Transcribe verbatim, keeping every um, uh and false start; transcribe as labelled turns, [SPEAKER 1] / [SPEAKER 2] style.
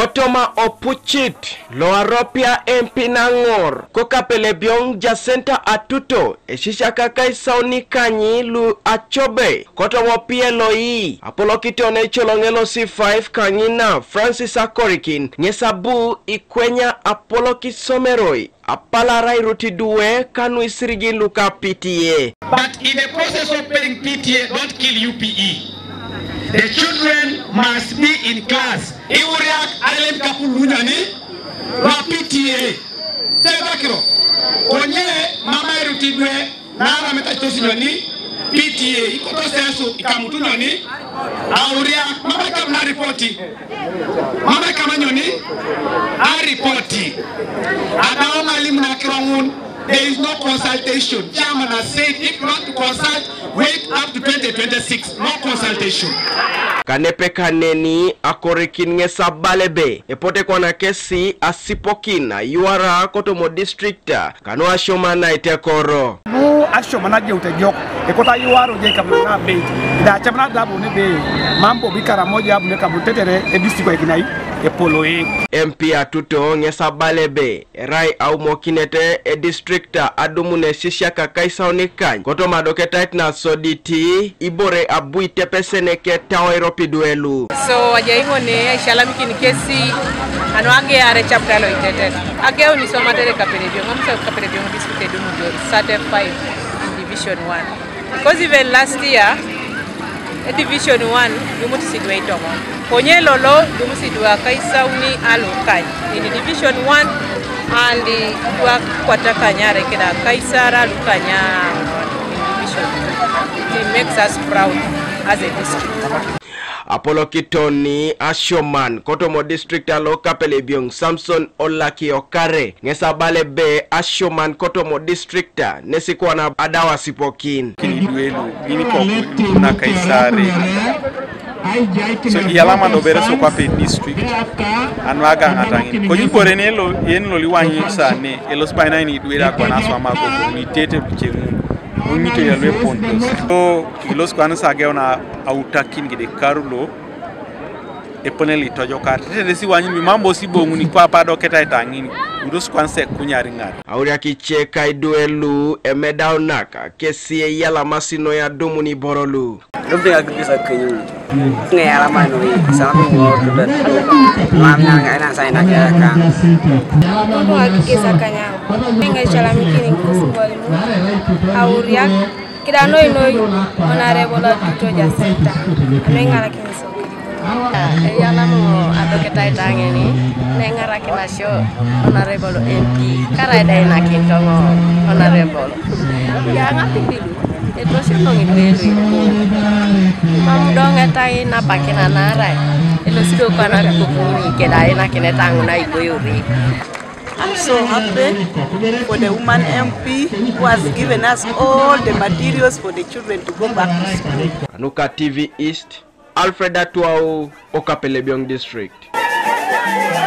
[SPEAKER 1] Kotoma opuchit loaropia empi nangor kokapele biong Jacinta atuto eshisha kakai sauni kanyi lu achobe kotomo pielo yi apolo kitone cholongelo C five kanyina Francis Akorikin nyesabu ikwenya apolo kisomeroi apala Iruti Idwe Kanu Isirigin Luka P T A.
[SPEAKER 2] But in the process of paying P T A, don't kill U P E. The children must be in class. Iuriak alem kapulunyani wa P T A. Tebakiro. Onye mama Iruti Idwe na ametatosi nyoni P T A ikoto sesu ikamutu nyoni auria mama kama reporti. Mama kama nyoni a reporti. Adaoma limu na kirongun. There is no consultation. Chairman has said if you want to consult, wait up to twenty twenty-six. No consultation.
[SPEAKER 1] Kanepe kaneni Akorikin ngesa balebe. Epote kwa na kesi asipokina yuara kotomo districta. Kanu ashomana itekoro.
[SPEAKER 3] Mu ashomana je utejok. Ekota yuaro je kabuna be. Ida chamana dabu ne be. Mambo bikara moja abu ne kabutetere e district kwa kinai.
[SPEAKER 1] M P atuto ngesa balebe rai au mokinete e districta adumune shisha kakai saunikan koto madoketait na soditi ibore abui tepesene ke tawa Iruti Idwe.
[SPEAKER 4] So wajaimo ne ishalamiki ni kesi anwange are chapter lo itete age unisoma tere kaperebio ngamsa kaperebio district edumu jori certified in division one because even last year at division one yumuti sidwe itomo Ponye lolo dumusi dua kaisa uni alukai in division one and dua kwata kanyare keda kaisara lukanya in division two. It makes us proud as a district.
[SPEAKER 1] Apollo Kitoni Ashoman Kotomo district alo kapele biong Samson Olaki Okare ngesa balebe Ashoman Kotomo districta nesikuwa na adawa sipokin
[SPEAKER 5] Idwelu mimi kwa na kaisari. So iyalama no bere so kwa pe district anwaga ngatangin ko jipore ne lo yen lo liwanyi sane elo spina ni Idwe kwa na so amako ni tete bichemu unite ya lwe pontos so ilos kwa na sage ona autakin gide karulo eponeli tojo karte de si wanyi mambo si bongu ni kwa pa doketa itangini udos kwa nse kunyari ngari
[SPEAKER 1] auria kicheka Idwelu emedaunaka kesi yala masino ya dumu ni borolu
[SPEAKER 6] Rumpi agisa kenyu ngai alama no sama mo tudan mamna ngai na sai na ka
[SPEAKER 7] Rumpi agisa kanya ngai shalami kini kusimbali mu auria kidano inoi honorable to Jacinta nengara kinso yala mo adoketa itangeni nengara kinasho honorable M P kara dai na kintongo honorable ya ngapi Itu sih nongibeli. Mamdong etai na pakina narai. Itu sih dokana kukuni kedai na kene tanguna iboyuri.
[SPEAKER 8] I'm so happy for the woman M P who has given us all the materials for the children to go back to school.
[SPEAKER 1] Luka T V East, Alfred Atuau, Okapele Biong District.